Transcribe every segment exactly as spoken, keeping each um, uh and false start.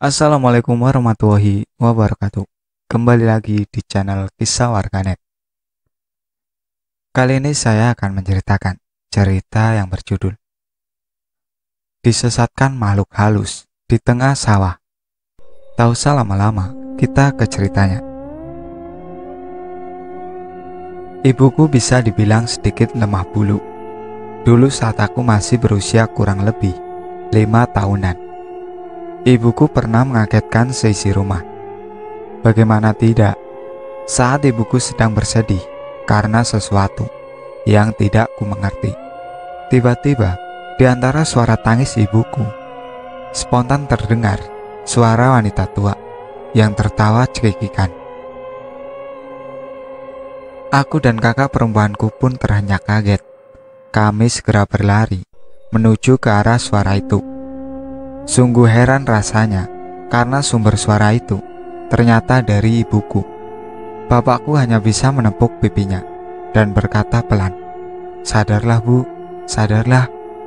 Assalamualaikum warahmatullahi wabarakatuh. Kembali lagi di channel Kisah Warganet. Kali ini saya akan menceritakan cerita yang berjudul Disesatkan Makhluk Halus di Tengah Sawah. Tak usah lama-lama, kita ke ceritanya. Ibuku bisa dibilang sedikit lemah bulu. Dulu saat aku masih berusia kurang lebih lima tahunan. Ibuku pernah mengagetkan seisi rumah. Bagaimana tidak, saat ibuku sedang bersedih karena sesuatu yang tidak ku mengerti. Tiba-tiba, di antara suara tangis ibuku, spontan terdengar suara wanita tua yang tertawa cekikikan. Aku dan kakak perempuanku pun terhenyak kaget. Kami segera berlari menuju ke arah suara itu. Sungguh heran rasanya karena sumber suara itu ternyata dari ibuku. Bapakku hanya bisa menepuk pipinya dan berkata pelan, "Sadarlah bu, sadarlah."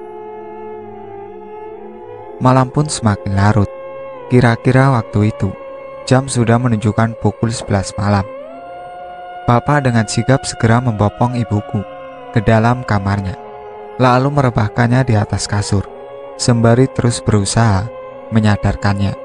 Malam pun semakin larut. Kira-kira waktu itu jam sudah menunjukkan pukul sebelas malam. Bapak dengan sigap segera membopong ibuku ke dalam kamarnya, lalu merebahkannya di atas kasur, sembari terus berusaha menyadarkannya.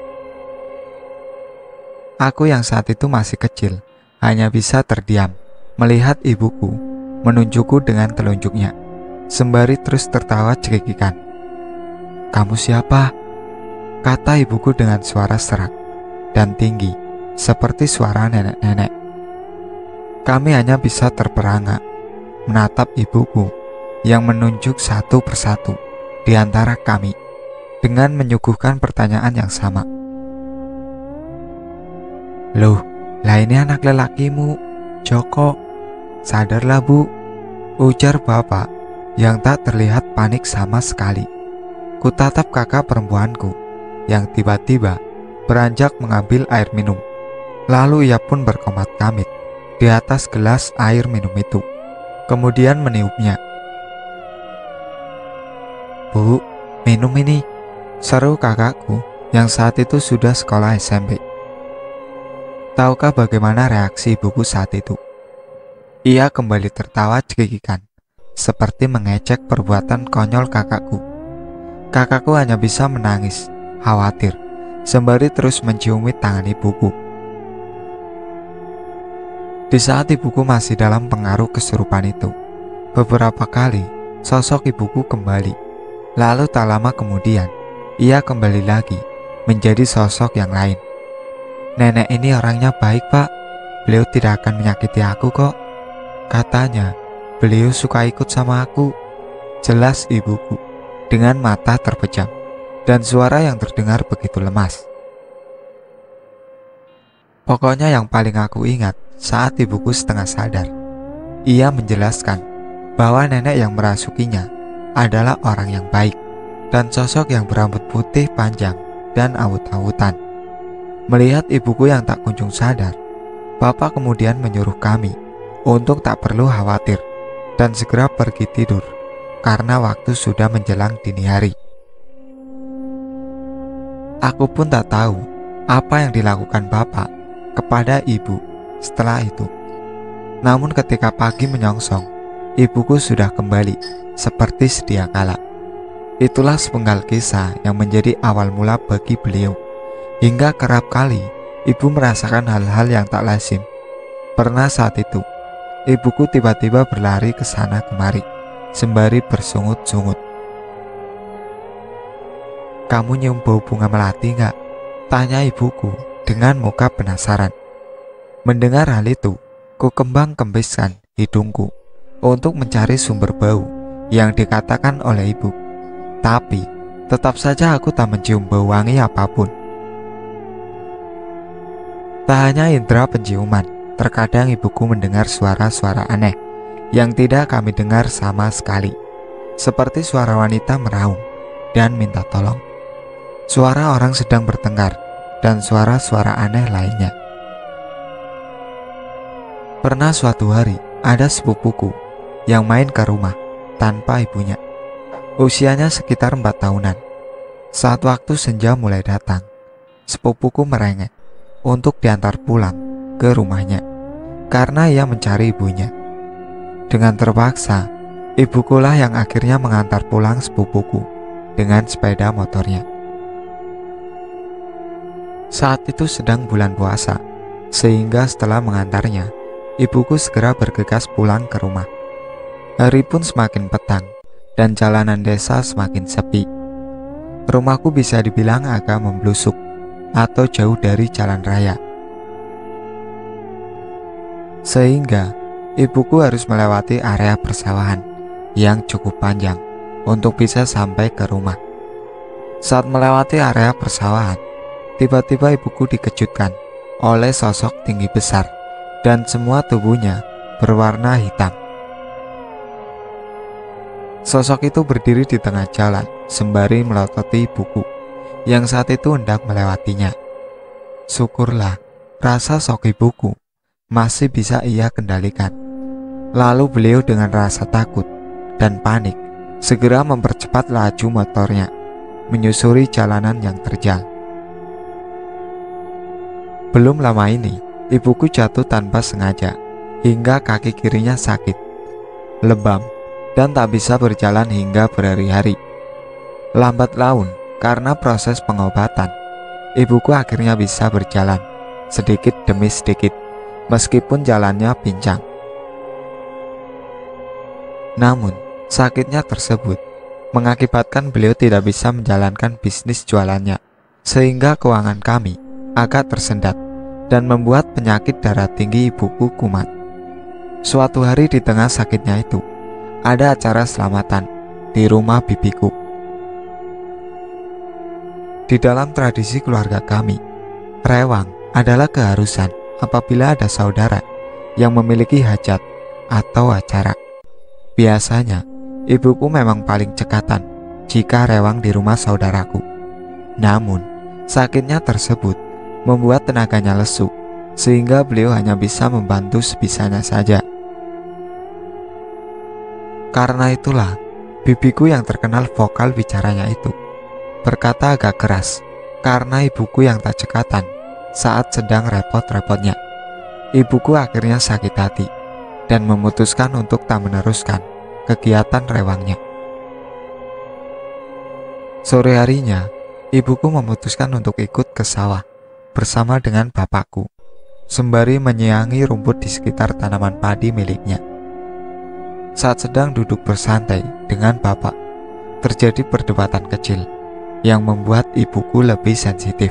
Aku yang saat itu masih kecil hanya bisa terdiam melihat ibuku menunjukku dengan telunjuknya, sembari terus tertawa cekikikan. "Kamu siapa?" kata ibuku dengan suara serak dan tinggi seperti suara nenek-nenek. Kami hanya bisa terperangah menatap ibuku yang menunjuk satu persatu di antara kami dengan menyuguhkan pertanyaan yang sama. "Loh, lah ini anak lelakimu, Joko. Sadarlah bu," ujar bapak yang tak terlihat panik sama sekali. Kutatap kakak perempuanku yang tiba-tiba beranjak mengambil air minum. Lalu ia pun berkomat-kamit di atas gelas air minum itu, kemudian meniupnya. "Bu, minum ini," seru kakakku yang saat itu sudah sekolah S M P. Tahukah bagaimana reaksi ibuku saat itu? Ia kembali tertawa cekikikan, seperti mengecek perbuatan konyol kakakku. Kakakku hanya bisa menangis, khawatir, sembari terus menciumi tangan ibuku. Di saat ibuku masih dalam pengaruh kesurupan itu, beberapa kali sosok ibuku kembali. Lalu tak lama kemudian, ia kembali lagi menjadi sosok yang lain. "Nenek ini orangnya baik pak, beliau tidak akan menyakiti aku kok. Katanya, beliau suka ikut sama aku," jelas ibuku dengan mata terpejam dan suara yang terdengar begitu lemas. Pokoknya yang paling aku ingat saat ibuku setengah sadar, ia menjelaskan bahwa nenek yang merasukinya adalah orang yang baik dan sosok yang berambut putih panjang dan awut-awutan. Melihat ibuku yang tak kunjung sadar, bapak kemudian menyuruh kami untuk tak perlu khawatir dan segera pergi tidur karena waktu sudah menjelang dini hari. Aku pun tak tahu apa yang dilakukan bapak kepada ibu setelah itu. Namun ketika pagi menyongsong, ibuku sudah kembali seperti sedia kala. Itulah sepenggal kisah yang menjadi awal mula bagi beliau. Hingga kerap kali ibu merasakan hal-hal yang tak lazim. Pernah saat itu, ibuku tiba-tiba berlari ke sana kemari, sembari bersungut-sungut. "Kamu nyium bau bunga melati gak?" tanya ibuku dengan muka penasaran. Mendengar hal itu, ku kembang-kembiskan hidungku untuk mencari sumber bau yang dikatakan oleh ibu. Tapi tetap saja aku tak mencium bau wangi apapun. Tak hanya indera penciuman, terkadang ibuku mendengar suara-suara aneh yang tidak kami dengar sama sekali, seperti suara wanita meraung dan minta tolong, suara orang sedang bertengkar, dan suara-suara aneh lainnya. Pernah suatu hari ada sepupuku yang main ke rumah tanpa ibunya. Usianya sekitar empat tahunan. Saat waktu senja mulai datang, sepupuku merengek untuk diantar pulang ke rumahnya karena ia mencari ibunya. Dengan terpaksa, ibukulah yang akhirnya mengantar pulang sepupuku dengan sepeda motornya. Saat itu sedang bulan puasa, sehingga setelah mengantarnya, ibuku segera bergegas pulang ke rumah. Hari pun semakin petang dan jalanan desa semakin sepi. Rumahku bisa dibilang agak memblusuk atau jauh dari jalan raya, sehingga ibuku harus melewati area persawahan yang cukup panjang untuk bisa sampai ke rumah. Saat melewati area persawahan, tiba-tiba ibuku dikejutkan oleh sosok tinggi besar dan semua tubuhnya berwarna hitam. Sosok itu berdiri di tengah jalan sembari melototi ibuku yang saat itu hendak melewatinya. Syukurlah rasa sok ibuku masih bisa ia kendalikan. Lalu beliau dengan rasa takut dan panik segera mempercepat laju motornya menyusuri jalanan yang terjal. Belum lama ini, ibuku jatuh tanpa sengaja hingga kaki kirinya sakit, lebam, dan tak bisa berjalan hingga berhari-hari. Lambat laun karena proses pengobatan, ibuku akhirnya bisa berjalan sedikit demi sedikit meskipun jalannya pincang. Namun, sakitnya tersebut mengakibatkan beliau tidak bisa menjalankan bisnis jualannya, sehingga keuangan kami agak tersendat dan membuat penyakit darah tinggi ibuku kumat. Suatu hari di tengah sakitnya itu, ada acara selamatan di rumah bibiku. Di dalam tradisi keluarga kami, rewang adalah keharusan apabila ada saudara yang memiliki hajat atau acara. Biasanya, ibuku memang paling cekatan jika rewang di rumah saudaraku. Namun, sakitnya tersebut membuat tenaganya lesu, sehingga beliau hanya bisa membantu sebisanya saja. Karena itulah, bibiku yang terkenal vokal bicaranya itu berkata agak keras karena ibuku yang tak cekatan saat sedang repot-repotnya. Ibuku akhirnya sakit hati dan memutuskan untuk tak meneruskan kegiatan rewangnya. Sore harinya, ibuku memutuskan untuk ikut ke sawah bersama dengan bapakku, sembari menyiangi rumput di sekitar tanaman padi miliknya. Saat sedang duduk bersantai dengan bapak, terjadi perdebatan kecil yang membuat ibuku lebih sensitif.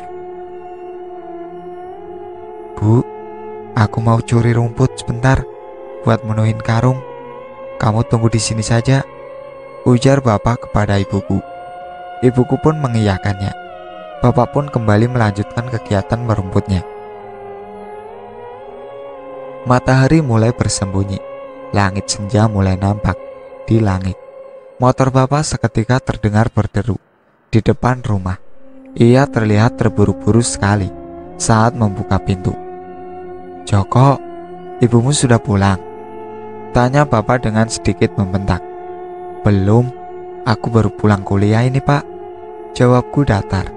"Bu, aku mau curi rumput sebentar buat menuhin karung. Kamu tunggu di sini saja," ujar bapak kepada ibuku. Ibuku pun mengiyakannya. Bapak pun kembali melanjutkan kegiatan merumputnya. Matahari mulai bersembunyi. Langit senja mulai nampak di langit. Motor bapak seketika terdengar berderu di depan rumah. Ia terlihat terburu-buru sekali saat membuka pintu. "Joko, ibumu sudah pulang?" tanya bapak dengan sedikit membentak. "Belum, aku baru pulang kuliah ini, Pak," jawabku datar.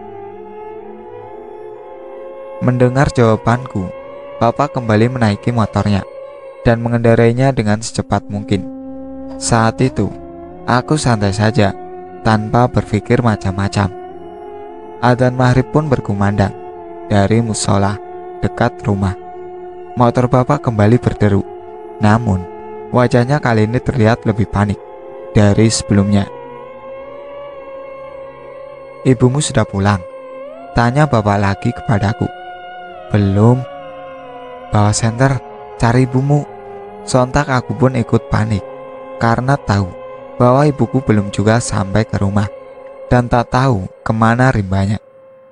Mendengar jawabanku, bapak kembali menaiki motornya dan mengendarainya dengan secepat mungkin. Saat itu, aku santai saja tanpa berpikir macam-macam. Adzan maghrib pun berkumandang dari musola dekat rumah. Motor bapak kembali berderu, namun wajahnya kali ini terlihat lebih panik dari sebelumnya. "Ibumu sudah pulang?" tanya bapak lagi kepadaku. "Belum." "Bawa senter, cari ibumu." Sontak aku pun ikut panik karena tahu bahwa ibuku belum juga sampai ke rumah dan tak tahu kemana rimbanya.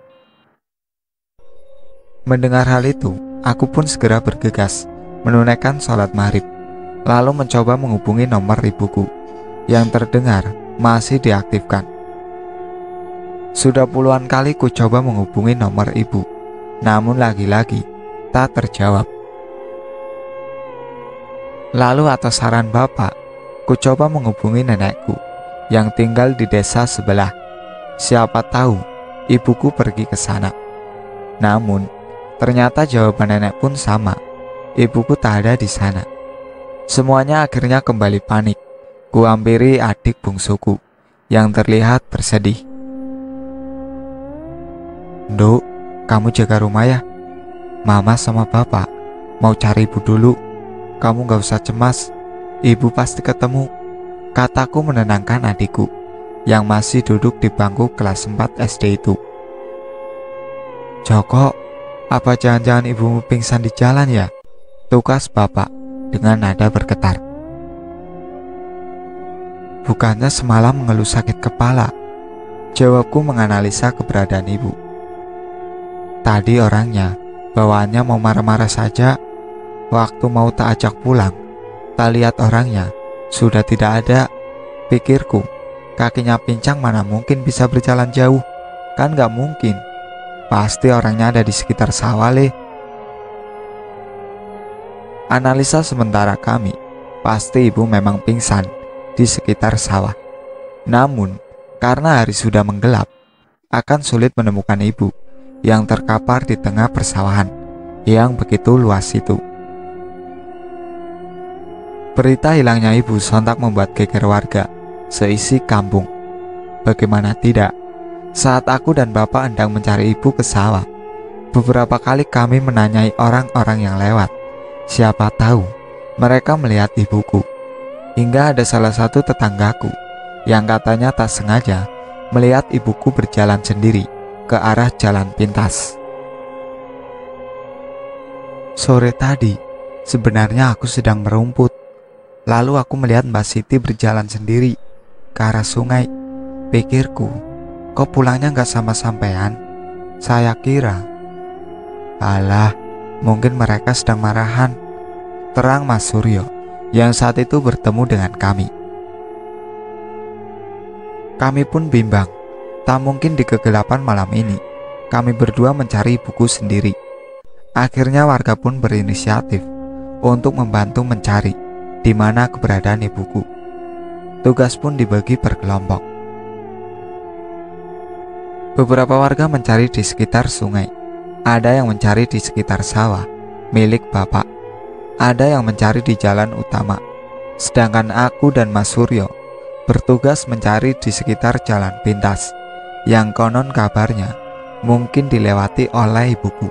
Mendengar hal itu, aku pun segera bergegas menunaikan sholat maghrib, lalu mencoba menghubungi nomor ibuku yang terdengar masih diaktifkan. Sudah puluhan kali ku coba menghubungi nomor ibu, namun lagi-lagi tak terjawab. Lalu atas saran bapak, ku coba menghubungi nenekku yang tinggal di desa sebelah. Siapa tahu ibuku pergi ke sana. Namun, ternyata jawaban nenek pun sama. Ibuku tak ada di sana. Semuanya akhirnya kembali panik. Kuhampiri adik bungsuku yang terlihat bersedih. "Nduk, kamu jaga rumah ya. Mama sama Bapak mau cari ibu dulu. Kamu gak usah cemas, ibu pasti ketemu," kataku menenangkan adikku yang masih duduk di bangku kelas empat S D itu. "Joko, apa jangan-jangan ibumu pingsan di jalan ya?" tukas Bapak dengan nada bergetar. "Bukannya semalam mengeluh sakit kepala," jawabku menganalisa keberadaan ibu. "Tadi orangnya bawaannya mau marah-marah saja. Waktu mau tak ajak pulang, tak lihat orangnya sudah tidak ada. Pikirku, kakinya pincang mana mungkin bisa berjalan jauh. Kan gak mungkin. Pasti orangnya ada di sekitar sawah leh." Analisa sementara kami, pasti ibu memang pingsan di sekitar sawah. Namun, karena hari sudah menggelap, akan sulit menemukan ibu yang terkapar di tengah persawahan yang begitu luas itu. Berita hilangnya ibu sontak membuat geger warga seisi kampung. Bagaimana tidak, saat aku dan Bapak hendak mencari ibu ke sawah, beberapa kali kami menanyai orang-orang yang lewat. Siapa tahu mereka melihat ibuku. Hingga ada salah satu tetanggaku yang katanya tak sengaja melihat ibuku berjalan sendiri ke arah jalan pintas. Sore tadi, sebenarnya aku sedang merumput. Lalu aku melihat Mbak Siti berjalan sendiri ke arah sungai. Pikirku, kok pulangnya gak sama sampean? Saya kira, alah, mungkin mereka sedang marahan, terang Mas Suryo yang saat itu bertemu dengan kami. Kami pun bimbang, tak mungkin di kegelapan malam ini kami berdua mencari ibuku sendiri. Akhirnya warga pun berinisiatif untuk membantu mencari di mana keberadaan ibuku. Tugas pun dibagi per kelompok. Beberapa warga mencari di sekitar sungai, ada yang mencari di sekitar sawah milik Bapak, ada yang mencari di jalan utama, sedangkan aku dan Mas Suryo bertugas mencari di sekitar jalan pintas yang konon kabarnya mungkin dilewati oleh ibuku.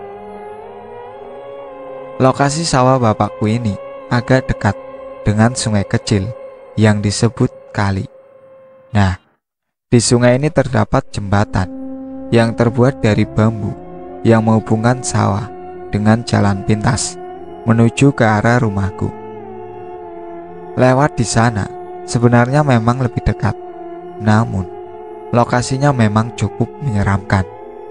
Lokasi sawah bapakku ini agak dekat dengan sungai kecil yang disebut kali. Nah, di sungai ini terdapat jembatan yang terbuat dari bambu yang menghubungkan sawah dengan jalan pintas menuju ke arah rumahku. Lewat di sana sebenarnya memang lebih dekat, namun lokasinya memang cukup menyeramkan.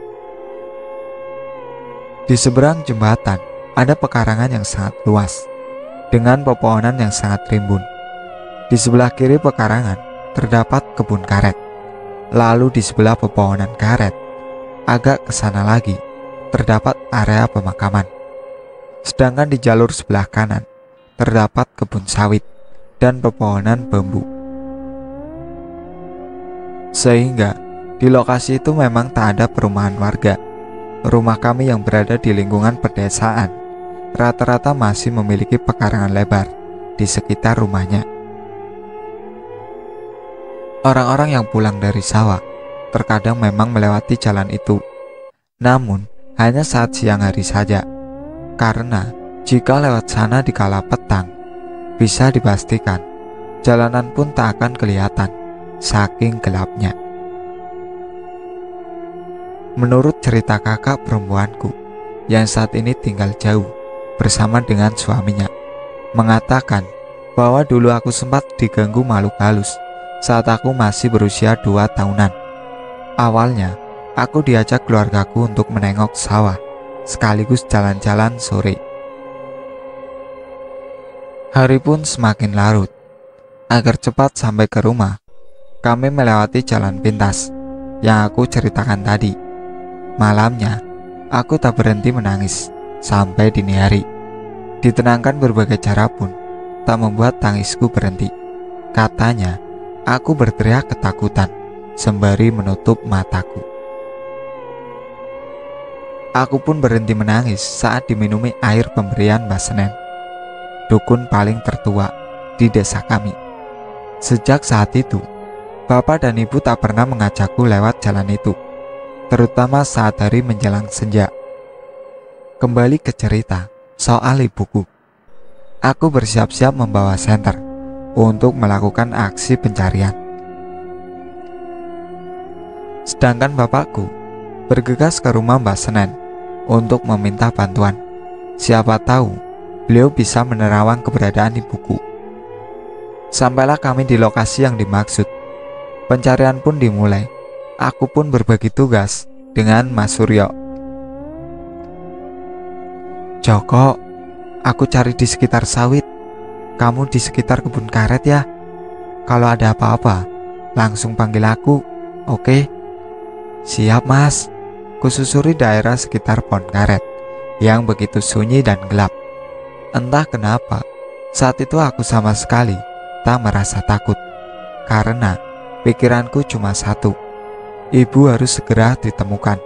Di seberang jembatan ada pekarangan yang sangat luas dengan pepohonan yang sangat rimbun. Di sebelah kiri pekarangan terdapat kebun karet. Lalu di sebelah pepohonan karet, agak ke sana lagi, terdapat area pemakaman. Sedangkan di jalur sebelah kanan terdapat kebun sawit dan pepohonan bambu. Sehingga di lokasi itu memang tak ada perumahan warga. Rumah kami yang berada di lingkungan pedesaan rata-rata masih memiliki pekarangan lebar di sekitar rumahnya. Orang-orang yang pulang dari sawah terkadang memang melewati jalan itu, namun hanya saat siang hari saja, karena jika lewat sana di kala petang, bisa dipastikan jalanan pun tak akan kelihatan saking gelapnya. Menurut cerita kakak perempuanku yang saat ini tinggal jauh bersama dengan suaminya, mengatakan bahwa dulu aku sempat diganggu makhluk halus saat aku masih berusia dua tahunan. Awalnya, aku diajak keluargaku untuk menengok sawah sekaligus jalan-jalan sore. Hari pun semakin larut. Agar cepat sampai ke rumah, kami melewati jalan pintas yang aku ceritakan tadi. Malamnya, aku tak berhenti menangis sampai dini hari. Ditenangkan berbagai cara pun tak membuat tangisku berhenti. Katanya, aku berteriak ketakutan sembari menutup mataku. Aku pun berhenti menangis saat diminumi air pemberian Mbah Senen, dukun paling tertua di desa kami. Sejak saat itu, bapak dan ibu tak pernah mengajakku lewat jalan itu, terutama saat hari menjelang senja. Kembali ke cerita soal ibuku. Aku bersiap-siap membawa senter untuk melakukan aksi pencarian. Sedangkan bapakku bergegas ke rumah Mbah Senen untuk meminta bantuan. Siapa tahu beliau bisa menerawang keberadaan ibuku. Sampailah kami di lokasi yang dimaksud. Pencarian pun dimulai. Aku pun berbagi tugas dengan Mas Suryo. Joko, aku cari di sekitar sawit. Kamu di sekitar kebun karet ya. Kalau ada apa-apa, langsung panggil aku, oke? Siap mas. Kususuri daerah sekitar pohon karet yang begitu sunyi dan gelap. Entah kenapa, saat itu aku sama sekali tak merasa takut, karena pikiranku cuma satu: ibu harus segera ditemukan.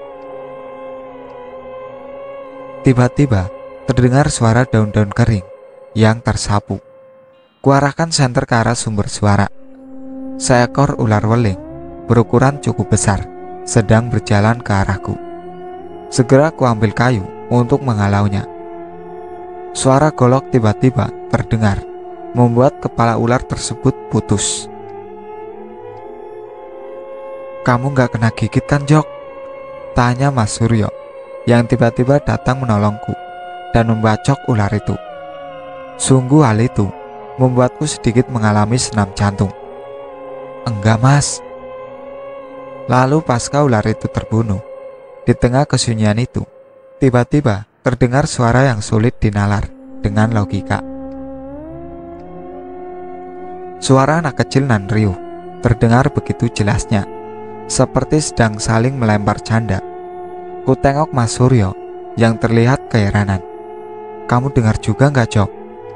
Tiba-tiba terdengar suara daun-daun kering yang tersapu. Kuarahkan senter ke arah sumber suara. Seekor ular weling berukuran cukup besar sedang berjalan ke arahku. Segera kuambil kayu untuk menghalaunya. Suara golok tiba-tiba terdengar, membuat kepala ular tersebut putus. Kamu gak kena gigit kan, Jok? Tanya Mas Suryo yang tiba-tiba datang menolongku dan membacok ular itu. Sungguh hal itu membuatku sedikit mengalami senam jantung. Enggak mas. Lalu pasca ular itu terbunuh, di tengah kesunyian itu, tiba-tiba terdengar suara yang sulit dinalar dengan logika. Suara anak kecil nan riuh terdengar begitu jelasnya, seperti sedang saling melempar canda. Ku tengok Mas Suryo yang terlihat keheranan. Kamu dengar juga nggak, Jok?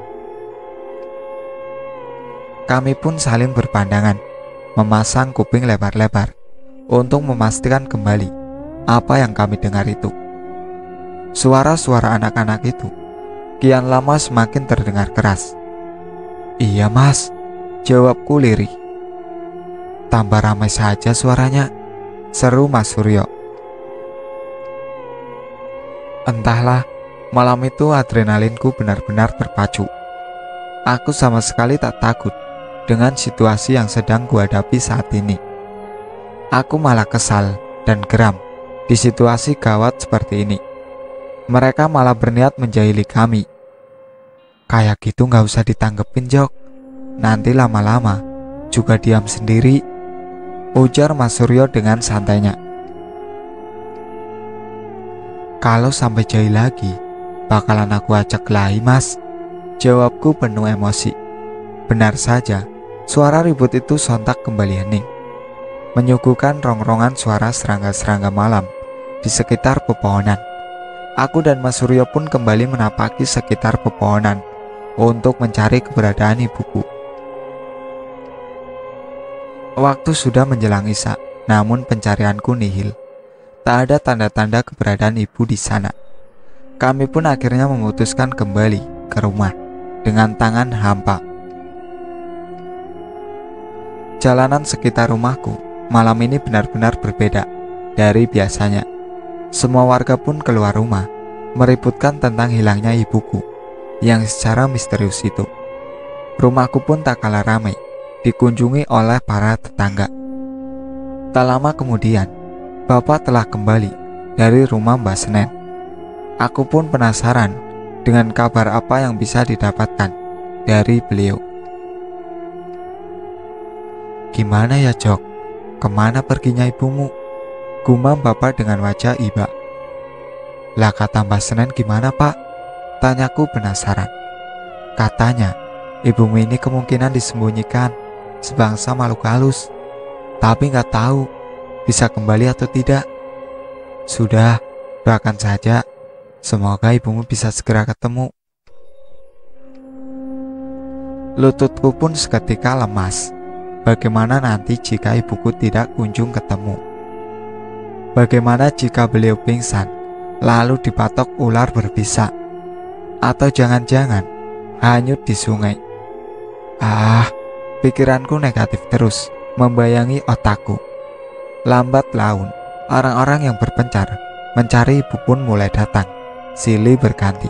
Kami pun saling berpandangan, memasang kuping lebar-lebar untuk memastikan kembali apa yang kami dengar itu. Suara-suara anak-anak itu kian lama semakin terdengar keras. Iya mas, jawabku lirih. Tambah ramai saja suaranya, seru Mas Suryo. Entahlah, malam itu adrenalinku benar-benar terpacu. Aku sama sekali tak takut dengan situasi yang sedang kuhadapi saat ini. Aku malah kesal dan geram di situasi gawat seperti ini. Mereka malah berniat menjahili kami. Kayak gitu gak usah ditanggepin, Jok. Nanti lama-lama juga diam sendiri, ujar Mas Suryo dengan santainya. Kalau sampai jahil lagi, bakalan aku ajak kelahi mas, jawabku penuh emosi. Benar saja, suara ribut itu sontak kembali hening, menyuguhkan rongrongan suara serangga-serangga malam di sekitar pepohonan. Aku dan Mas Suryo pun kembali menapaki sekitar pepohonan untuk mencari keberadaan ibuku. Waktu sudah menjelang isya, namun pencarianku nihil. Tak ada tanda-tanda keberadaan ibu di sana. Kami pun akhirnya memutuskan kembali ke rumah dengan tangan hampa. Jalanan sekitar rumahku malam ini benar-benar berbeda dari biasanya. Semua warga pun keluar rumah meributkan tentang hilangnya ibuku yang secara misterius itu. Rumahku pun tak kalah ramai dikunjungi oleh para tetangga. Tak lama kemudian, Bapak telah kembali dari rumah Mbah Senen. Aku pun penasaran dengan kabar apa yang bisa didapatkan dari beliau. Gimana ya, Jok? Kemana perginya ibumu? Gumam Bapak dengan wajah iba. Lah kata Mbah Senen gimana, Pak? Tanyaku penasaran. Katanya, ibumu ini kemungkinan disembunyikan sebangsa makhluk halus, tapi nggak tahu bisa kembali atau tidak. Sudah, doakan saja. Semoga ibumu bisa segera ketemu. Lututku pun seketika lemas. Bagaimana nanti jika ibuku tidak kunjung ketemu? Bagaimana jika beliau pingsan lalu dipatok ular berbisa. Atau jangan-jangan hanyut di sungai. Ah, pikiranku negatif terus membayangi otakku. Lambat laun, orang-orang yang berpencar mencari ibu pun mulai datang, silih berganti.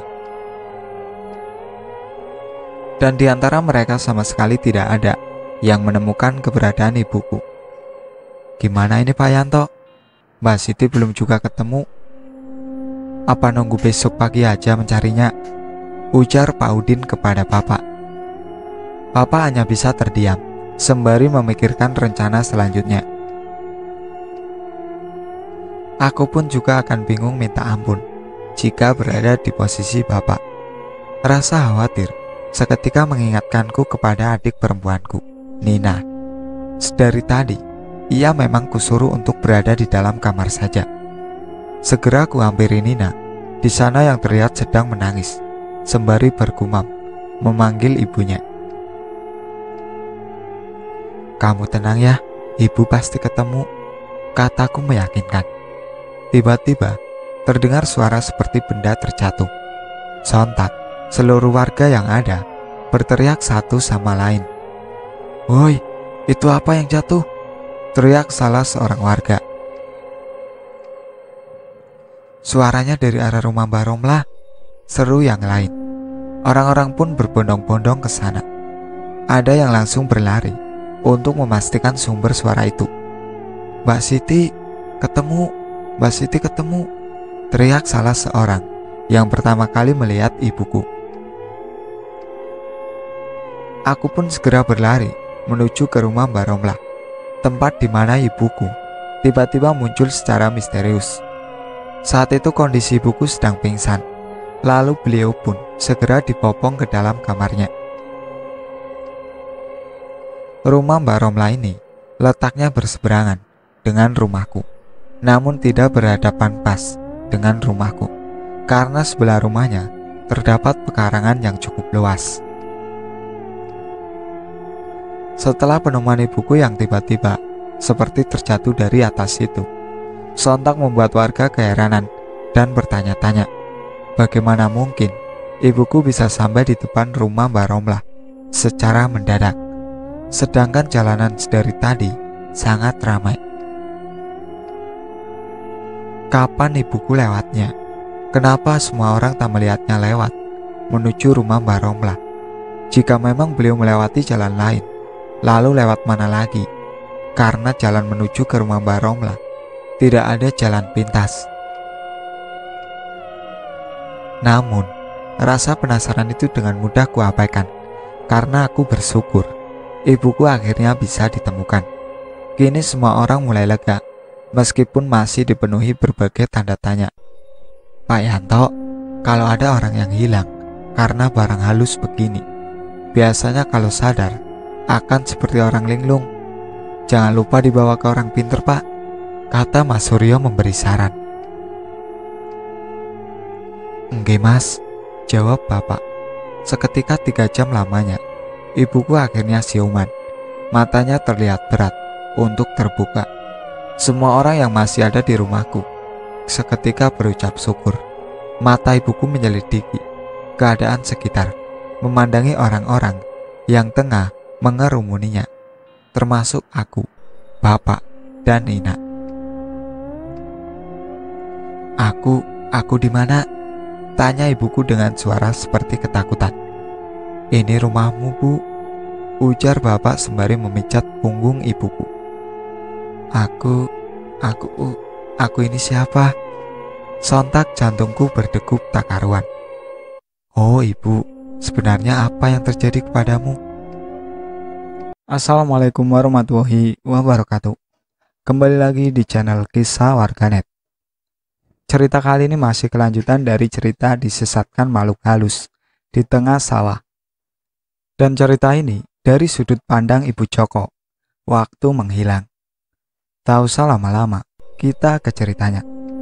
Dan di antara mereka sama sekali tidak ada yang menemukan keberadaan ibuku. Gimana ini Pak Yanto? Mbak Siti belum juga ketemu. Apa nunggu besok pagi aja mencarinya? Ujar Pak Udin kepada Bapak. Bapak hanya bisa terdiam, sembari memikirkan rencana selanjutnya. Aku pun juga akan bingung minta ampun jika berada di posisi Bapak. Rasa khawatir seketika mengingatkanku kepada adik perempuanku, Nina. Sedari tadi, ia memang kusuruh untuk berada di dalam kamar saja. Segera kuhampiri Nina, di sana yang terlihat sedang menangis, sembari bergumam, memanggil ibunya. Kamu tenang ya, ibu pasti ketemu, kataku meyakinkan. Tiba-tiba, terdengar suara seperti benda terjatuh. Sontak, seluruh warga yang ada berteriak satu sama lain. Woi, itu apa yang jatuh? Teriak salah seorang warga. Suaranya dari arah rumah Mbak Romlah, seru yang lain. Orang-orang pun berbondong-bondong ke sana. Ada yang langsung berlari untuk memastikan sumber suara itu. Mbak Siti ketemu, Mbak Siti ketemu, teriak salah seorang yang pertama kali melihat ibuku. Aku pun segera berlari menuju ke rumah Mbak Romlah, tempat di mana ibuku tiba-tiba muncul secara misterius. Saat itu kondisi ibuku sedang pingsan, lalu beliau pun segera dipopong ke dalam kamarnya. Rumah Mbak Romlah ini letaknya berseberangan dengan rumahku, namun tidak berhadapan pas dengan rumahku, karena sebelah rumahnya terdapat pekarangan yang cukup luas. Setelah penemuan ibuku yang tiba-tiba seperti terjatuh dari atas itu, sontak membuat warga keheranan dan bertanya-tanya, bagaimana mungkin ibuku bisa sampai di depan rumah Mbak Romlah secara mendadak, sedangkan jalanan sedari tadi sangat ramai. Kapan ibuku lewatnya? Kenapa semua orang tak melihatnya lewat menuju rumah Mbak Romlah? Jika memang beliau melewati jalan lain, lalu lewat mana lagi? Karena jalan menuju ke rumah Mbak Romlah tidak ada jalan pintas. Namun, rasa penasaran itu dengan mudah kuabaikan, karena aku bersyukur ibuku akhirnya bisa ditemukan. Kini semua orang mulai lega, meskipun masih dipenuhi berbagai tanda tanya. Pak Yanto, kalau ada orang yang hilang karena barang halus begini, biasanya kalau sadar akan seperti orang linglung. Jangan lupa dibawa ke orang pinter, Pak, kata Mas Suryo memberi saran. Enggak Mas, jawab Bapak. Seketika tiga jam lamanya, ibuku akhirnya siuman. Matanya terlihat berat untuk terbuka. Semua orang yang masih ada di rumahku seketika berucap syukur. Mata ibuku menyelidiki keadaan sekitar, memandangi orang-orang yang tengah mengerumuninya, termasuk aku, Bapak, dan Nina. Aku, aku di mana? Tanya ibuku dengan suara seperti ketakutan. Ini rumahmu, Bu, ujar Bapak sembari memijat punggung ibuku. Aku, aku, aku ini siapa? Sontak jantungku berdegup tak karuan. Oh Ibu, sebenarnya apa yang terjadi kepadamu? Assalamualaikum warahmatullahi wabarakatuh. Kembali lagi di channel Kisah Warganet. Cerita kali ini masih kelanjutan dari cerita disesatkan makhluk halus di tengah sawah. Dan cerita ini dari sudut pandang Ibu Joko, waktu menghilang. Tak usah lama-lama, kita ke ceritanya.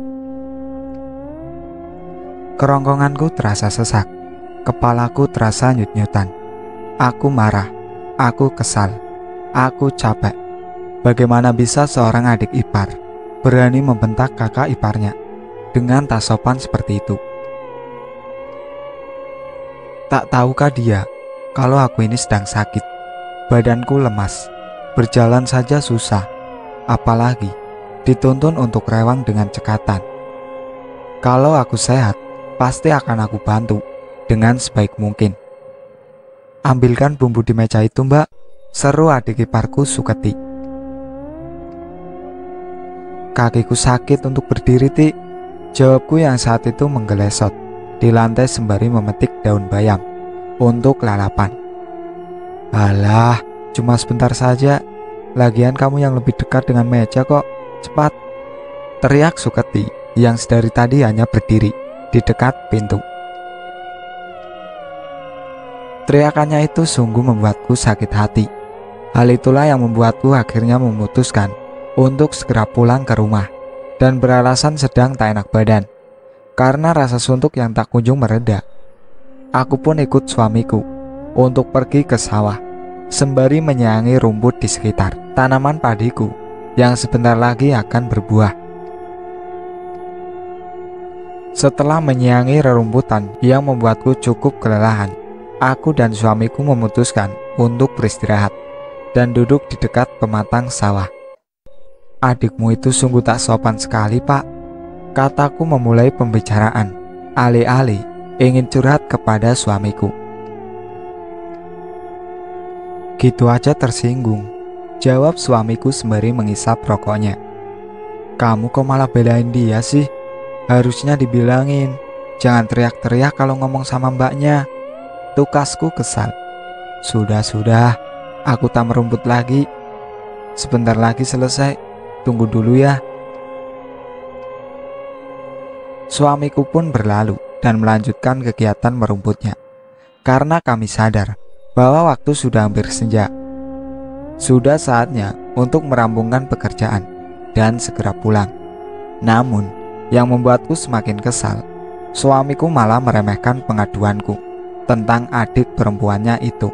Kerongkonganku terasa sesak, kepalaku terasa nyut-nyutan. Aku marah, aku kesal, aku capek. Bagaimana bisa seorang adik ipar berani membentak kakak iparnya? dengan tak sopan seperti itu. Tak tahukah dia kalau aku ini sedang sakit, badanku lemas, berjalan saja susah, apalagi dituntun untuk rewang dengan cekatan. Kalau aku sehat, pasti akan aku bantu dengan sebaik mungkin. Ambilkan bumbu di meja itu, Mbak, seru adik iparku Suketi. Kakiku sakit untuk berdiri, Ti, jawabku yang saat itu menggelesot di lantai sembari memetik daun bayam untuk lalapan. Alah, cuma sebentar saja, lagian kamu yang lebih dekat dengan meja kok, cepat, teriak Suketi yang sedari tadi hanya berdiri di dekat pintu. Teriakannya itu sungguh membuatku sakit hati. Hal itulah yang membuatku akhirnya memutuskan untuk segera pulang ke rumah dan beralasan sedang tak enak badan karena rasa suntuk yang tak kunjung mereda. Aku pun ikut suamiku untuk pergi ke sawah sembari menyayangi rumput di sekitar tanaman padiku yang sebentar lagi akan berbuah. Setelah menyayangi rerumputan yang membuatku cukup kelelahan, aku dan suamiku memutuskan untuk beristirahat dan duduk di dekat pematang sawah. Adikmu itu sungguh tak sopan sekali, Pak, kataku memulai pembicaraan, alih-alih ingin curhat kepada suamiku. Gitu aja tersinggung, jawab suamiku sembari mengisap rokoknya. Kamu kok malah belain dia sih? Harusnya dibilangin, jangan teriak-teriak kalau ngomong sama mbaknya. Tukasku kesal. Sudah-sudah, aku tak merumput lagi. Sebentar lagi selesai, tunggu dulu ya. Suamiku pun berlalu dan melanjutkan kegiatan merumputnya, karena kami sadar bahwa waktu sudah hampir senja. Sudah saatnya untuk merampungkan pekerjaan dan segera pulang. Namun, yang membuatku semakin kesal, suamiku malah meremehkan pengaduanku tentang adik perempuannya itu.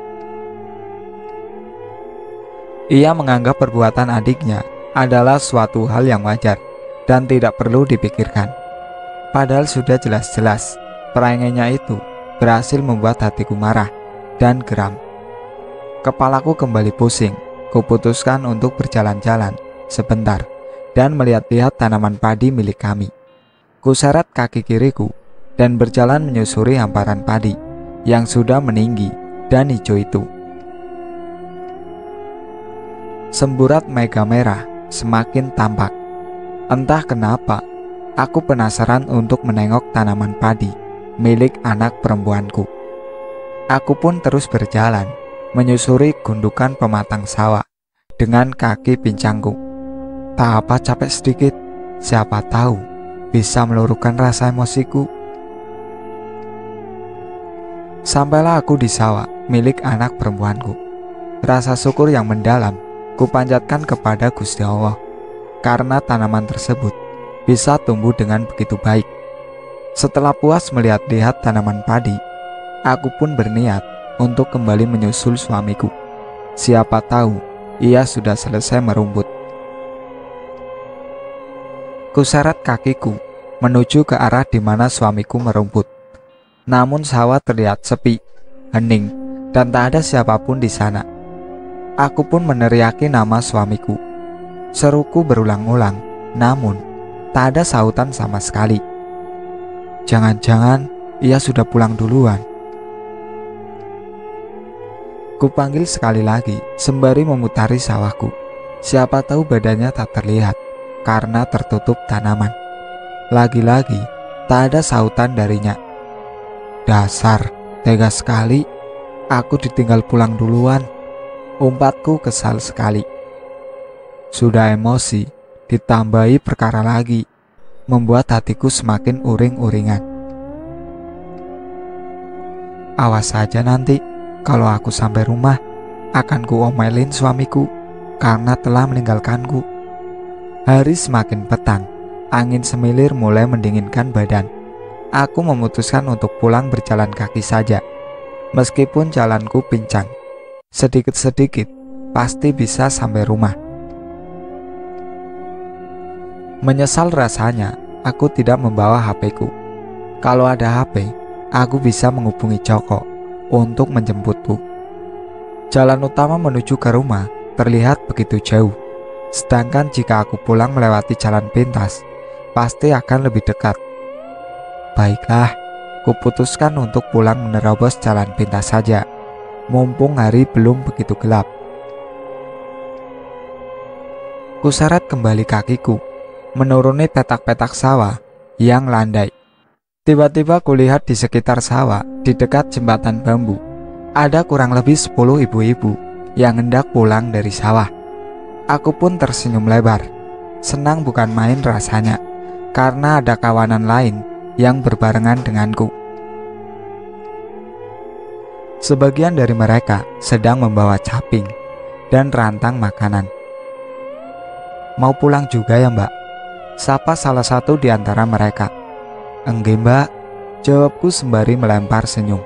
Ia menganggap perbuatan adiknya adalah suatu hal yang wajar dan tidak perlu dipikirkan. Padahal sudah jelas-jelas perangainya itu berhasil membuat hatiku marah dan geram. Kepalaku kembali pusing. Kuputuskan untuk berjalan-jalan sebentar dan melihat-lihat tanaman padi milik kami. Kuseret kaki kiriku dan berjalan menyusuri hamparan padi yang sudah meninggi dan hijau itu. Semburat mega merah semakin tampak. Entah kenapa, aku penasaran untuk menengok tanaman padi milik anak perempuanku. Aku pun terus berjalan menyusuri gundukan pematang sawah dengan kaki pincangku. Tak apa capek sedikit, siapa tahu bisa meluruhkan rasa emosiku. Sampailah aku di sawah milik anak perempuanku. Rasa syukur yang mendalam kupanjatkan kepada Gusti Allah karena tanaman tersebut bisa tumbuh dengan begitu baik. Setelah puas melihat-lihat tanaman padi, aku pun berniat untuk kembali menyusul suamiku. Siapa tahu ia sudah selesai merumput. Kuseret kakiku menuju ke arah di mana suamiku merumput. Namun sawah terlihat sepi, hening, dan tak ada siapapun di sana. Aku pun meneriaki nama suamiku. Seruku berulang-ulang, namun tak ada sautan sama sekali. Jangan-jangan ia sudah pulang duluan. Kupanggil sekali lagi sembari memutari sawahku. Siapa tahu badannya tak terlihat karena tertutup tanaman. Lagi-lagi tak ada sautan darinya. Dasar, tega sekali. Aku ditinggal pulang duluan. Umpatku kesal sekali. Sudah emosi, ditambahi perkara lagi, membuat hatiku semakin uring-uringan. Awas saja nanti, kalau aku sampai rumah, akan kuomelin suamiku karena telah meninggalkanku. Hari semakin petang, angin semilir mulai mendinginkan badan. Aku memutuskan untuk pulang berjalan kaki saja. Meskipun jalanku pincang, sedikit-sedikit pasti bisa sampai rumah. Menyesal rasanya aku tidak membawa H P-ku. Kalau ada H P, aku bisa menghubungi Joko untuk menjemputku. Jalan utama menuju ke rumah terlihat begitu jauh, sedangkan jika aku pulang melewati jalan pintas, pasti akan lebih dekat. Baiklah, kuputuskan untuk pulang menerobos jalan pintas saja, mumpung hari belum begitu gelap. Kuseret kembali kakiku, menuruni petak-petak sawah yang landai. Tiba-tiba kulihat di sekitar sawah, di dekat jembatan bambu, ada kurang lebih sepuluh ibu-ibu yang hendak pulang dari sawah. Aku pun tersenyum lebar. Senang bukan main rasanya, karena ada kawanan lain yang berbarengan denganku. Sebagian dari mereka sedang membawa caping dan rantang makanan. Mau pulang juga ya mbak? Sapa salah satu di antara mereka. Enggak mbak, jawabku sembari melempar senyum.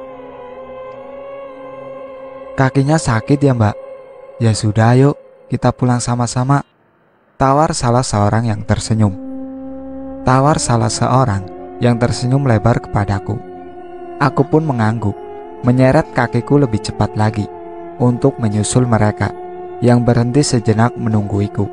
Kakinya sakit ya mbak? Ya sudah ayo, kita pulang sama-sama. Tawar salah seorang yang tersenyum. Tawar salah seorang yang tersenyum lebar kepadaku. Aku pun mengangguk, menyeret kakiku lebih cepat lagi untuk menyusul mereka yang berhenti sejenak menungguiku.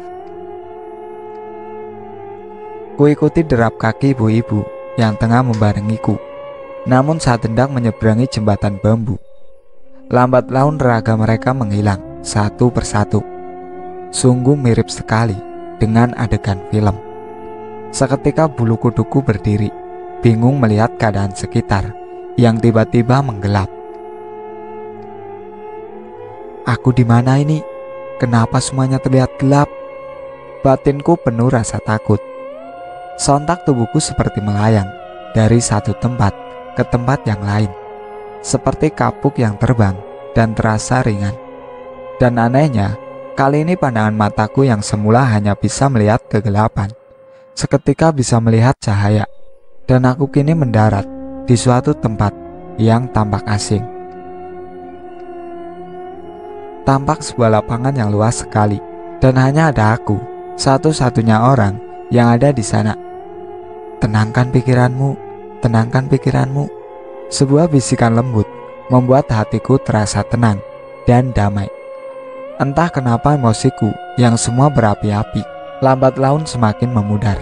Kuikuti derap kaki ibu-ibu yang tengah membarengiku. Namun saat hendak menyeberangi jembatan bambu, lambat laun raga mereka menghilang satu persatu. Sungguh mirip sekali dengan adegan film. Seketika bulu kuduku berdiri, bingung melihat keadaan sekitar yang tiba-tiba menggelap. Aku di mana ini? Kenapa semuanya terlihat gelap? Batinku penuh rasa takut. Sontak tubuhku seperti melayang dari satu tempat ke tempat yang lain, seperti kapuk yang terbang dan terasa ringan. Dan anehnya, kali ini pandangan mataku yang semula hanya bisa melihat kegelapan, seketika bisa melihat cahaya. Dan aku kini mendarat di suatu tempat yang tampak asing. Tampak sebuah lapangan yang luas sekali, dan hanya ada aku, satu-satunya orang yang ada di sana. Tenangkan pikiranmu, tenangkan pikiranmu. Sebuah bisikan lembut membuat hatiku terasa tenang dan damai. Entah kenapa emosiku yang semua berapi-api, lambat laun semakin memudar.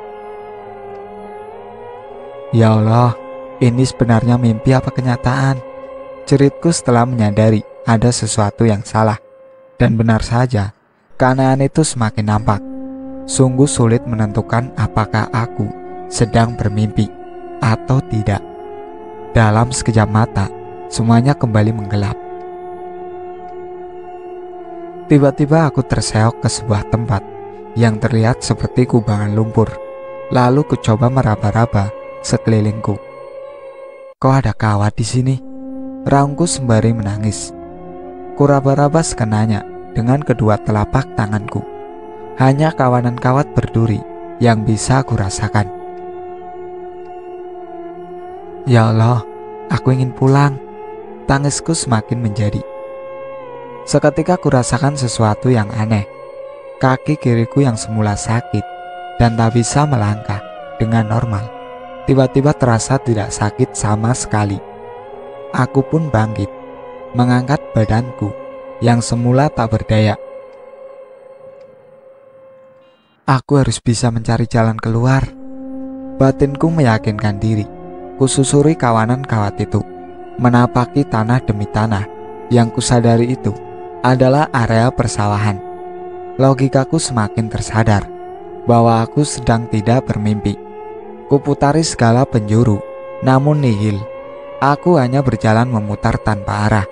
Ya Allah, ini sebenarnya mimpi apa kenyataan? Jeritku setelah menyadari ada sesuatu yang salah. Dan benar saja, keanehan itu semakin nampak. Sungguh sulit menentukan apakah aku sedang bermimpi atau tidak. Dalam sekejap mata, semuanya kembali menggelap. Tiba-tiba aku terseok ke sebuah tempat yang terlihat seperti kubangan lumpur. Lalu ku coba meraba-raba sekelilingku. Kok ada kawat di sini? Raungku sembari menangis. Kuraba-raba sekenanya dengan kedua telapak tanganku. Hanya kawanan kawat berduri yang bisa aku rasakan. Ya Allah, aku ingin pulang. Tangisku semakin menjadi. Seketika kurasakan sesuatu yang aneh. Kaki kiriku yang semula sakit dan tak bisa melangkah dengan normal, tiba-tiba terasa tidak sakit sama sekali. Aku pun bangkit, mengangkat badanku yang semula tak berdaya. Aku harus bisa mencari jalan keluar. Batinku meyakinkan diri. Kususuri kawanan kawat itu, menapaki tanah demi tanah. Yang kusadari itu adalah area persawahan. Logikaku semakin tersadar bahwa aku sedang tidak bermimpi. Kuputari segala penjuru, namun nihil. Aku hanya berjalan memutar tanpa arah.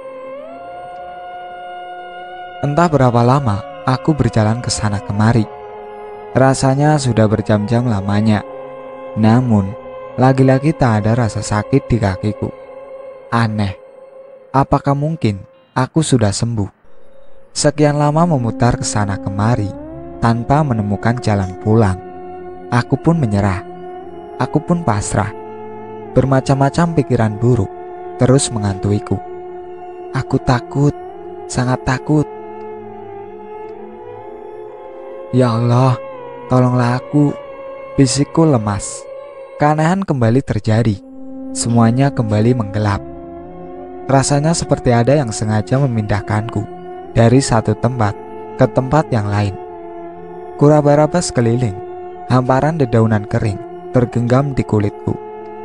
Entah berapa lama aku berjalan ke sana kemari. Rasanya sudah berjam-jam lamanya. Namun lagi-lagi tak ada rasa sakit di kakiku. Aneh, apakah mungkin aku sudah sembuh? Sekian lama memutar ke sana kemari tanpa menemukan jalan pulang. Aku pun menyerah. Aku pun pasrah. Bermacam-macam pikiran buruk terus mengantuiku. Aku takut, sangat takut. Ya Allah, tolonglah aku. Fisikku lemas. Keanehan kembali terjadi. Semuanya kembali menggelap. Rasanya seperti ada yang sengaja memindahkanku dari satu tempat ke tempat yang lain. Kuraba-raba sekeliling, hamparan dedaunan kering tergenggam di kulitku.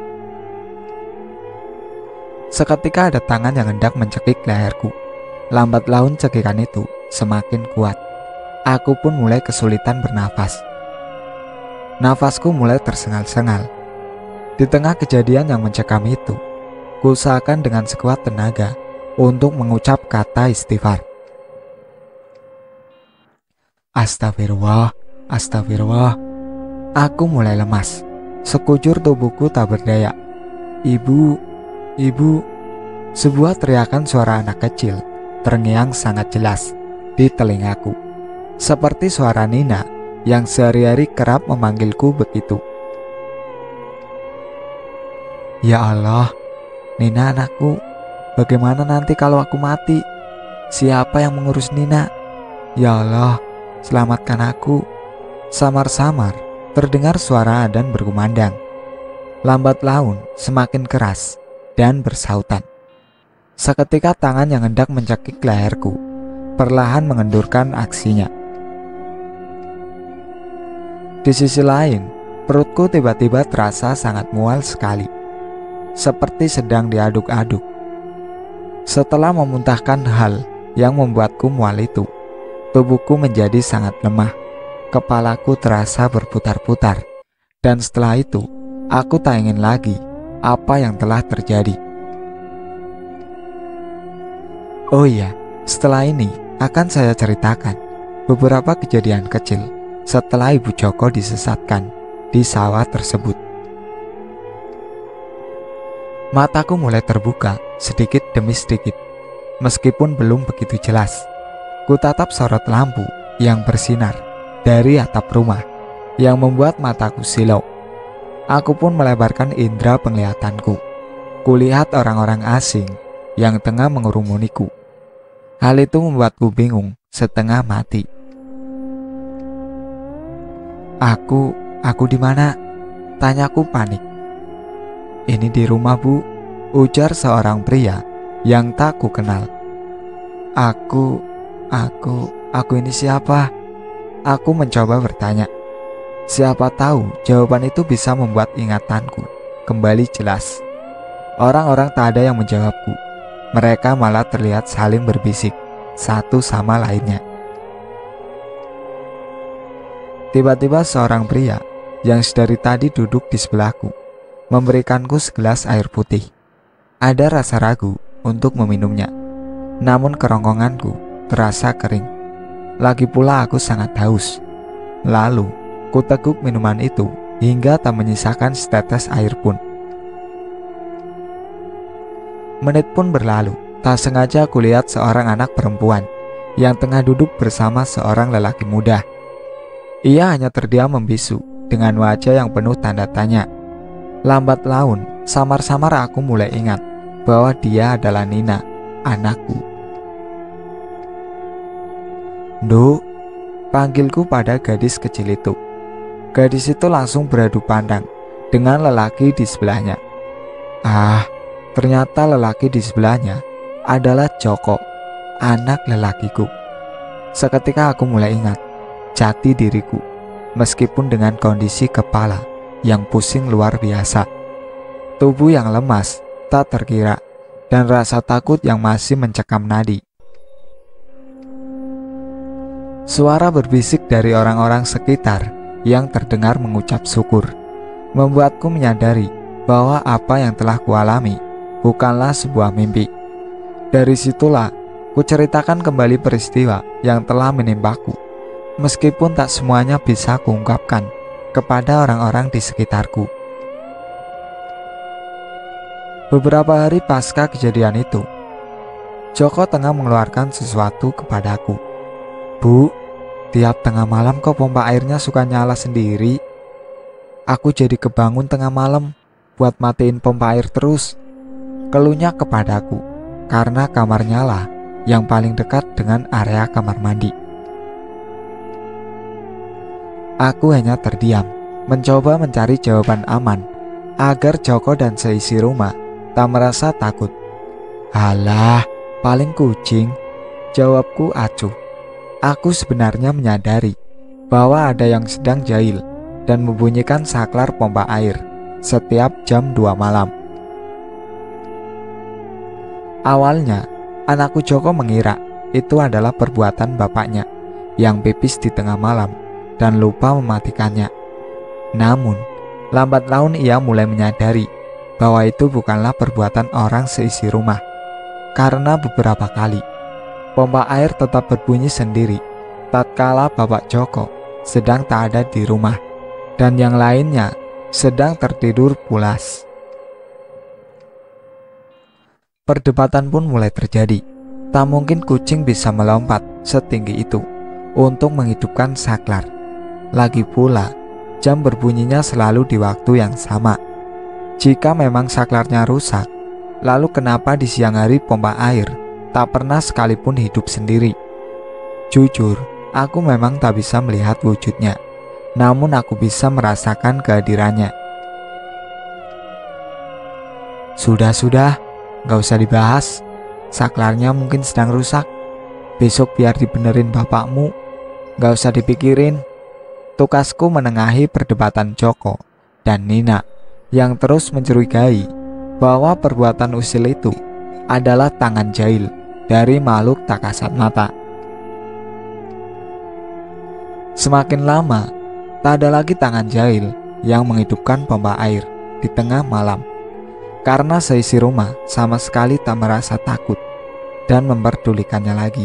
Seketika ada tangan yang hendak mencekik leherku. Lambat laun cekikan itu semakin kuat. Aku pun mulai kesulitan bernafas. Nafasku mulai tersengal-sengal. Di tengah kejadian yang mencekam itu, kuusahakan dengan sekuat tenaga untuk mengucap kata istighfar. Astagfirullah, astagfirullah. Aku mulai lemas. Sekujur tubuhku tak berdaya. Ibu, ibu. Sebuah teriakan suara anak kecil terngiang sangat jelas di telingaku. Seperti suara Nina yang sehari-hari kerap memanggilku begitu. Ya Allah, Nina anakku, bagaimana nanti kalau aku mati? Siapa yang mengurus Nina? Ya Allah, selamatkan aku. Samar-samar terdengar suara adzan berkumandang. Lambat laun semakin keras dan bersautan. Seketika tangan yang hendak mencekik leherku perlahan mengendurkan aksinya. Di sisi lain, perutku tiba-tiba terasa sangat mual sekali, seperti sedang diaduk-aduk. Setelah memuntahkan hal yang membuatku mual itu, tubuhku menjadi sangat lemah. Kepalaku terasa berputar-putar, dan setelah itu, aku tak ingin lagi apa yang telah terjadi. Oh iya, setelah ini akan saya ceritakan beberapa kejadian kecil setelah Ibu Joko disesatkan di sawah tersebut. Mataku mulai terbuka sedikit demi sedikit. Meskipun belum begitu jelas, ku tatap sorot lampu yang bersinar dari atap rumah yang membuat mataku silau. Aku pun melebarkan indera penglihatanku. Kulihat orang-orang asing yang tengah mengerumuniku. Hal itu membuatku bingung setengah mati. Aku, aku di mana? Tanyaku panik. Ini di rumah, Bu, ujar seorang pria yang tak ku kenal. Aku, aku, aku ini siapa? Aku mencoba bertanya. Siapa tahu jawaban itu bisa membuat ingatanku kembali jelas. Orang-orang tak ada yang menjawabku. Mereka malah terlihat saling berbisik satu sama lainnya. Tiba-tiba seorang pria yang sedari tadi duduk di sebelahku memberikanku segelas air putih. Ada rasa ragu untuk meminumnya, namun kerongkonganku terasa kering. Lagi pula aku sangat haus. Lalu ku teguk minuman itu hingga tak menyisakan setetes air pun. Menit pun berlalu. Tak sengaja aku lihat seorang anak perempuan yang tengah duduk bersama seorang lelaki muda. Ia hanya terdiam membisu dengan wajah yang penuh tanda tanya. Lambat laun, samar-samar aku mulai ingat bahwa dia adalah Nina, anakku. "Nduk," panggilku pada gadis kecil itu. Gadis itu langsung beradu pandang dengan lelaki di sebelahnya. Ah, ternyata lelaki di sebelahnya adalah Joko, anak lelakiku. Seketika aku mulai ingat jati diriku, meskipun dengan kondisi kepala yang pusing luar biasa, tubuh yang lemas tak terkira, dan rasa takut yang masih mencekam nadi. Suara berbisik dari orang-orang sekitar yang terdengar mengucap syukur membuatku menyadari bahwa apa yang telah kualami bukanlah sebuah mimpi. Dari situlah kuceritakan kembali peristiwa yang telah menimpaku, meskipun tak semuanya bisa kuungkapkan kepada orang-orang di sekitarku. Beberapa hari pasca kejadian itu, Joko tengah mengeluarkan sesuatu kepadaku. "Bu, tiap tengah malam kok pompa airnya suka nyala sendiri. Aku jadi kebangun tengah malam buat matiin pompa air terus," keluhnya kepadaku, karena kamarnya lah yang paling dekat dengan area kamar mandi. Aku hanya terdiam mencoba mencari jawaban aman agar Joko dan seisi rumah tak merasa takut. "Halah, paling kucing," jawabku acuh. Aku sebenarnya menyadari bahwa ada yang sedang jahil dan membunyikan saklar pompa air setiap jam dua malam. Awalnya, anakku Joko mengira itu adalah perbuatan bapaknya yang pipis di tengah malam dan lupa mematikannya. Namun, lambat laun ia mulai menyadari bahwa itu bukanlah perbuatan orang seisi rumah. Karena beberapa kali, pompa air tetap berbunyi sendiri tatkala Bapak Joko sedang tak ada di rumah dan yang lainnya sedang tertidur pulas. Perdebatan pun mulai terjadi. Tak mungkin kucing bisa melompat setinggi itu untuk menghidupkan saklar. Lagi pula, jam berbunyinya selalu di waktu yang sama. Jika memang saklarnya rusak, lalu kenapa di siang hari pompa air tak pernah sekalipun hidup sendiri? Jujur, aku memang tak bisa melihat wujudnya, namun aku bisa merasakan kehadirannya. "Sudah-sudah, gak usah dibahas. Saklarnya mungkin sedang rusak. Besok biar dibenerin bapakmu. Gak usah dipikirin." Tukasku menengahi perdebatan Joko dan Nina yang terus mencurigai bahwa perbuatan usil itu adalah tangan jahil dari makhluk tak kasat mata. Semakin lama, tak ada lagi tangan jahil yang menghidupkan pompa air di tengah malam, karena seisi rumah sama sekali tak merasa takut dan memperdulikannya lagi.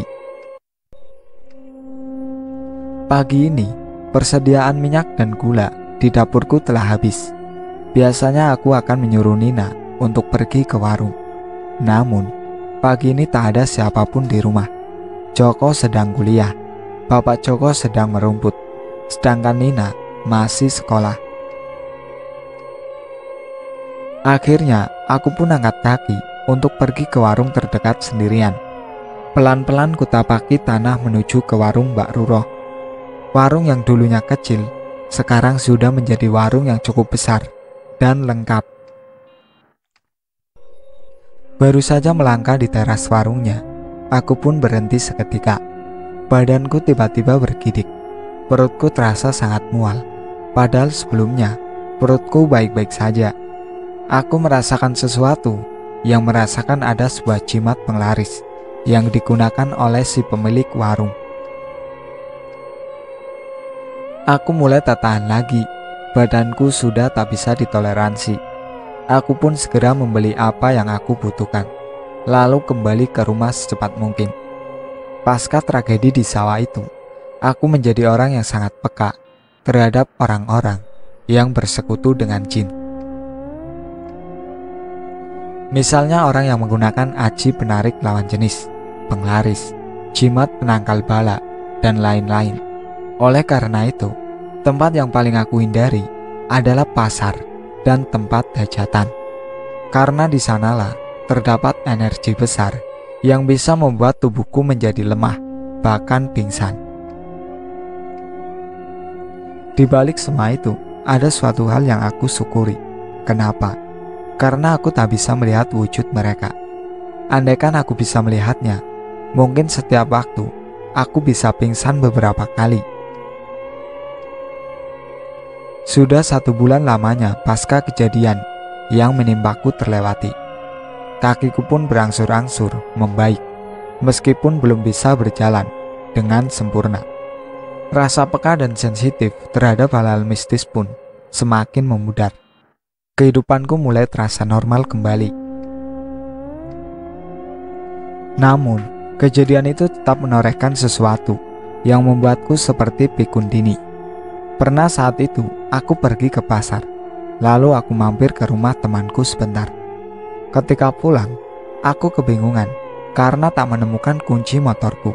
Pagi ini, persediaan minyak dan gula di dapurku telah habis. Biasanya aku akan menyuruh Nina untuk pergi ke warung. Namun, pagi ini tak ada siapapun di rumah. Joko sedang kuliah, Bapak Joko sedang merumput, sedangkan Nina masih sekolah. Akhirnya, aku pun angkat kaki untuk pergi ke warung terdekat sendirian. Pelan-pelan kutapaki tanah menuju ke warung Mbak Ruroh. Warung yang dulunya kecil, sekarang sudah menjadi warung yang cukup besar dan lengkap. Baru saja melangkah di teras warungnya, aku pun berhenti seketika. Badanku tiba-tiba bergidik. Perutku terasa sangat mual, padahal sebelumnya perutku baik-baik saja. Aku merasakan sesuatu yang merasakan ada sebuah jimat penglaris yang digunakan oleh si pemilik warung. Aku mulai tak tahan lagi. Badanku sudah tak bisa ditoleransi. Aku pun segera membeli apa yang aku butuhkan, lalu kembali ke rumah secepat mungkin. Pasca tragedi di sawah itu, aku menjadi orang yang sangat peka terhadap orang-orang yang bersekutu dengan jin. Misalnya orang yang menggunakan aji penarik lawan jenis, penglaris, jimat penangkal bala, dan lain-lain. Oleh karena itu, tempat yang paling aku hindari adalah pasar dan tempat hajatan, karena di sanalah terdapat energi besar yang bisa membuat tubuhku menjadi lemah, bahkan pingsan. Di balik semua itu, ada suatu hal yang aku syukuri. Kenapa? Karena aku tak bisa melihat wujud mereka. Andaikan aku bisa melihatnya, mungkin setiap waktu aku bisa pingsan beberapa kali. Sudah satu bulan lamanya pasca kejadian yang menimpaku terlewati. Kakiku pun berangsur-angsur membaik, meskipun belum bisa berjalan dengan sempurna. Rasa peka dan sensitif terhadap hal-hal mistis pun semakin memudar. Kehidupanku mulai terasa normal kembali. Namun, kejadian itu tetap menorehkan sesuatu yang membuatku seperti pikun dini. Pernah saat itu, aku pergi ke pasar, lalu aku mampir ke rumah temanku sebentar. Ketika pulang, aku kebingungan karena tak menemukan kunci motorku.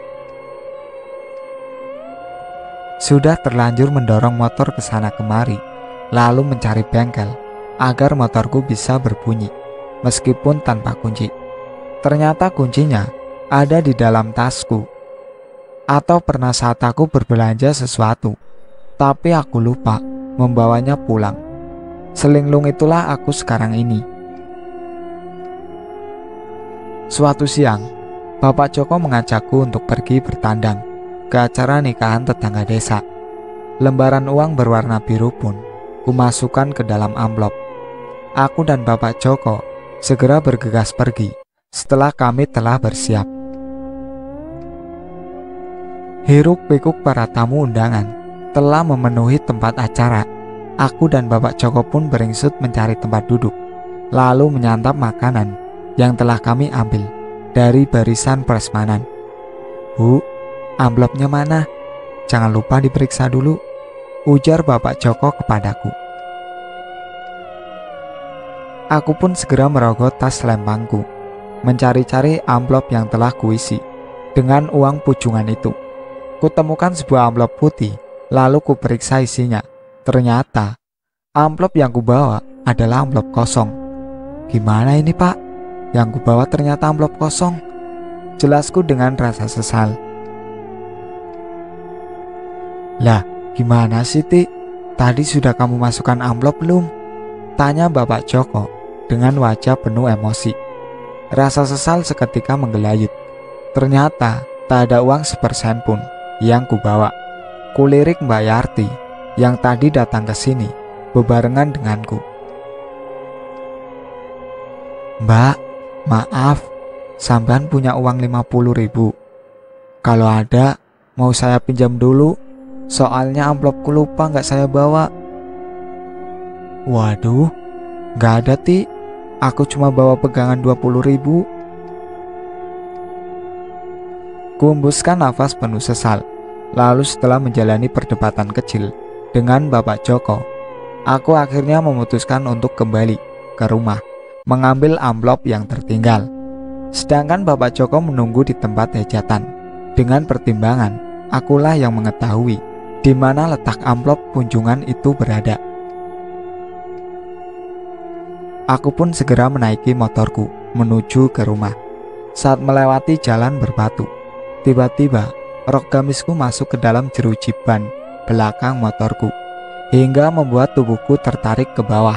Sudah terlanjur mendorong motor ke sana kemari, lalu mencari bengkel agar motorku bisa berbunyi, meskipun tanpa kunci. Ternyata kuncinya ada di dalam tasku. Atau pernah saat aku berbelanja sesuatu, tapi aku lupa membawanya pulang. Selinglung itulah aku sekarang ini. Suatu siang, Bapak Joko mengajakku untuk pergi bertandang ke acara nikahan tetangga desa. Lembaran uang berwarna biru pun kumasukkan ke dalam amplop. Aku dan Bapak Joko segera bergegas pergi setelah kami telah bersiap. Hiruk-pikuk para tamu undangan telah memenuhi tempat acara. Aku dan Bapak Joko pun beringsut mencari tempat duduk, lalu menyantap makanan yang telah kami ambil dari barisan prasmanan. "Bu, amplopnya mana? Jangan lupa diperiksa dulu," ujar Bapak Joko kepadaku. Aku pun segera merogoh tas lempangku, mencari-cari amplop yang telah kuisi dengan uang pucungan itu. Kutemukan sebuah amplop putih, lalu kuperiksa isinya. Ternyata amplop yang kubawa adalah amplop kosong. "Gimana ini, Pak? Yang kubawa ternyata amplop kosong," jelasku dengan rasa sesal. "Lah, gimana sih, Ti? Tadi sudah kamu masukkan amplop belum?" tanya Bapak Joko dengan wajah penuh emosi. Rasa sesal seketika menggelayut. Ternyata tak ada uang sepersen pun yang kubawa. Kulirik Mbak Yarti yang tadi datang ke sini bebarengan denganku. "Mbak, maaf, sampean punya uang lima puluh ribu. Kalau ada, mau saya pinjam dulu. Soalnya amplopku lupa gak saya bawa." "Waduh, gak ada, Ti. Aku cuma bawa pegangan dua puluh ribu. Kuembuskan nafas penuh sesal. Lalu setelah menjalani perdebatan kecil dengan Bapak Joko, aku akhirnya memutuskan untuk kembali ke rumah mengambil amplop yang tertinggal. Sedangkan Bapak Joko menunggu di tempat hajatan. Dengan pertimbangan, akulah yang mengetahui di mana letak amplop kunjungan itu berada. Aku pun segera menaiki motorku menuju ke rumah. Saat melewati jalan berbatu, tiba-tiba rok gamisku masuk ke dalam jeruji ban belakang motorku hingga membuat tubuhku tertarik ke bawah.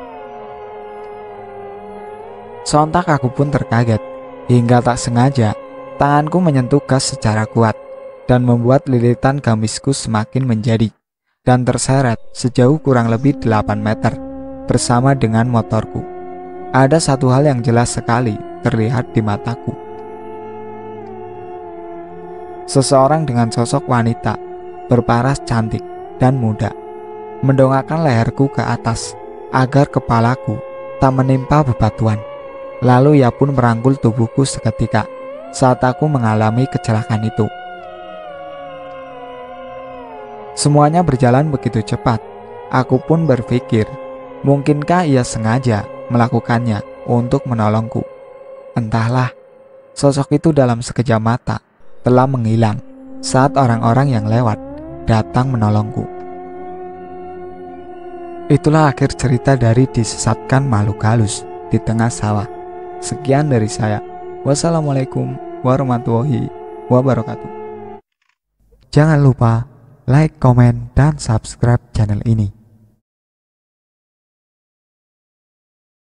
Sontak aku pun terkaget hingga tak sengaja tanganku menyentuh gas secara kuat dan membuat lilitan gamisku semakin menjadi dan terseret sejauh kurang lebih delapan meter bersama dengan motorku. Ada satu hal yang jelas sekali terlihat di mataku. Seseorang dengan sosok wanita berparas cantik dan muda mendongakkan leherku ke atas agar kepalaku tak menimpa bebatuan. Lalu ia pun merangkul tubuhku seketika saat aku mengalami kecelakaan itu. Semuanya berjalan begitu cepat. Aku pun berpikir, mungkinkah ia sengaja melakukannya untuk menolongku? Entahlah, sosok itu dalam sekejap mata telah menghilang saat orang-orang yang lewat datang menolongku. Itulah akhir cerita dari disesatkan makhluk halus di tengah sawah. Sekian dari saya. Wassalamualaikum warahmatullahi wabarakatuh. Jangan lupa like, komen, dan subscribe channel ini.